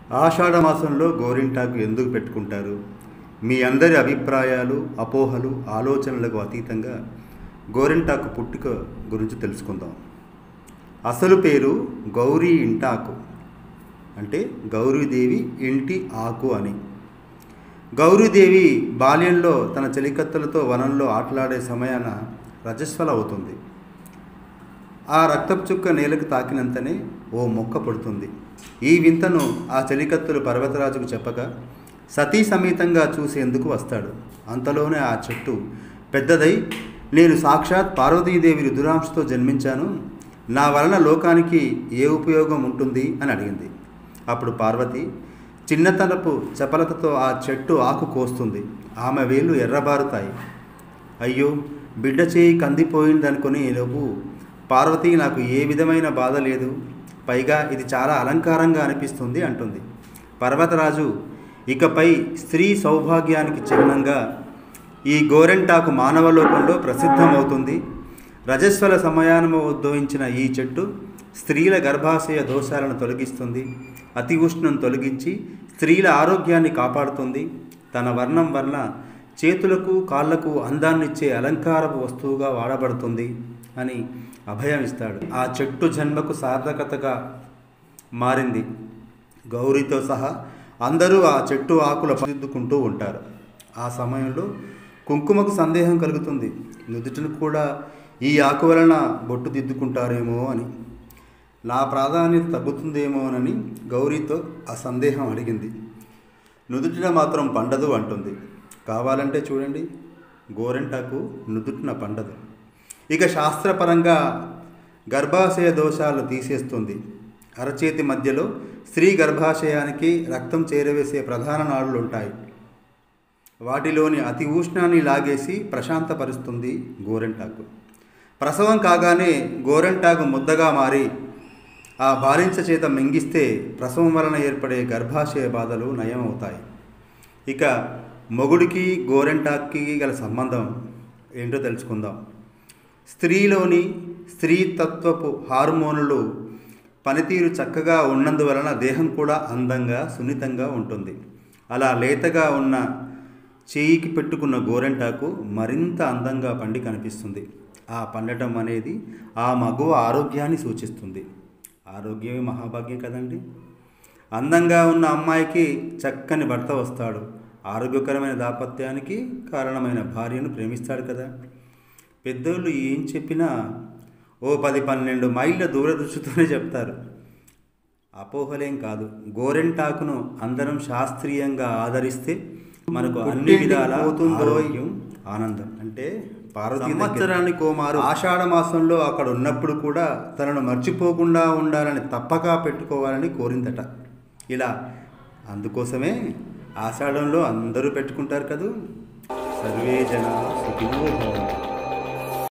ఆషాఢ మాసంలో గోరింటాకు ఎందుకు పెట్టుకుంటారు? మీ అందరి అభిప్రాయాలు, అపోహలు, ఆలోచనలకు అతీతంగా గోరింటాకు పుట్టుక గురించి తెలుసుకుందాం. అసలు పేరు గౌరీ ఇంటాకు, అంటే గౌరీదేవి ఇంటి ఆకు అని. గౌరీదేవి బాల్యంలో తన చెలికత్తెలతో వనంలో ఆటలాడే సమయాన రజస్వల అవుతుంది. ఆ రక్తపు చుక్క నేలకు తాకినంతనే ఓ మొక్క పుడుతుంది. ఈ వింతను ఆ చెలికత్తెలు పర్వతరాజుకు చెప్పగా సతీ సమేతంగా చూసేందుకు వస్తాడు. అంతలోనే ఆ చెట్టు పెద్దదై, నేను సాక్షాత్ పార్వతీదేవి రుద్రాంశతో జన్మించాను, నా వలన లోకానికి ఏ ఉపయోగం ఉంటుంది అని అడిగింది. అప్పుడు పార్వతి చిన్నతనపు చపలతతో ఆ చెట్టు ఆకు కోస్తుంది. ఆమె వేళ్ళు ఎర్రబారుతాయి. అయ్యో, బిడ్డ చేయి కందిపోయిందనుకుని లోపు పార్వతి నాకు ఏ విధమైన బాధ లేదు, పైగా ఇది చాలా అలంకారంగా అనిపిస్తుంది అంటుంది. పర్వతరాజు ఇకపై స్త్రీ సౌభాగ్యానికి చిహ్నంగా ఈ గోరెంటాకు మానవలోకంలో ప్రసిద్ధమవుతుంది. రజస్వల సమయానము ఉద్భవించిన ఈ చెట్టు స్త్రీల గర్భాశయ దోషాలను తొలగిస్తుంది, అతి ఉష్ణం తొలగించి స్త్రీల ఆరోగ్యాన్ని కాపాడుతుంది. తన వర్ణం వలన చేతులకు కాళ్లకు అందాన్నిచ్చే అలంకారపు వస్తువుగా వాడబడుతుంది అని అభయం ఇస్తాడు. ఆ చెట్టు జన్మకు సార్థకతగా మారింది. గౌరీతో సహా అందరూ ఆ చెట్టు ఆకుల దిద్దుకుంటూ ఉంటారు. ఆ సమయంలో కుంకుమకు సందేహం కలుగుతుంది. నుదుటిని కూడా ఈ ఆకు వలన బొట్టు దిద్దుకుంటారేమో అని, నా ప్రాధాన్యత తగ్గుతుందేమోనని గౌరీతో ఆ సందేహం అడిగింది. నుదుటిన మాత్రం పండదు అంటుంది. కావాలంటే చూడండి, గోరెంటాకు నుదుటిన పండదు. ఇక శాస్త్రపరంగా గర్భాశయ దోషాలు తీసేస్తుంది. అరచేతి మధ్యలో స్త్రీ గర్భాశయానికి రక్తం చేరవేసే ప్రధాన నాడులు ఉంటాయి. వాటిలోని అతి ఉష్ణాన్ని లాగేసి ప్రశాంతపరుస్తుంది గోరెంటాకు. ప్రసవం కాగానే గోరెంటాకు ముద్దగా మారి ఆ బాలించ చేత మింగిస్తే ప్రసవం వలన ఏర్పడే గర్భాశయ బాధలు నయమవుతాయి. ఇక మొగుడికి గోరెంటాకుకి గల సంబంధం ఏంటో తెలుసుకుందాం. స్త్రీలోని స్త్రీతత్వపు హార్మోనులు పనితీరు చక్కగా ఉన్నందువలన దేహం కూడా అందంగా సున్నితంగా ఉంటుంది. అలా లేతగా ఉన్న చేయికి పెట్టుకున్న గోరెంటాకు మరింత అందంగా పండి కనిపిస్తుంది. ఆ పండటం అనేది ఆ మగువ ఆరోగ్యాన్ని సూచిస్తుంది. ఆరోగ్యమే మహాభాగ్యం కదండి. అందంగా ఉన్న అమ్మాయికి చక్కని భర్త వస్తాడు. ఆరోగ్యకరమైన దాంపత్యానికి కారణమైన భార్యను ప్రేమిస్తాడు కదా. పెద్దోళ్ళు ఏం చెప్పినా ఓ 10-12 మైళ్ళ దూరదృష్టితోనే చెప్తారు. అపోహలేం కాదు. గోరెంటాకును అందరం శాస్త్రీయంగా ఆదరిస్తే మనకు అన్ని విధాలా ఆరోగ్యం, ఆనందం. అంటే పార్వతీ సంవత్సరానికి కోమారు ఆషాఢ మాసంలో అక్కడ ఉన్నప్పుడు కూడా తనను మర్చిపోకుండా ఉండాలని తప్పక పెట్టుకోవాలని కోరిందట. ఇలా అందుకోసమే ఆషాఢంలో అందరూ పెట్టుకుంటారు కదూ. సర్వే జనా సుఖినో భవంతు.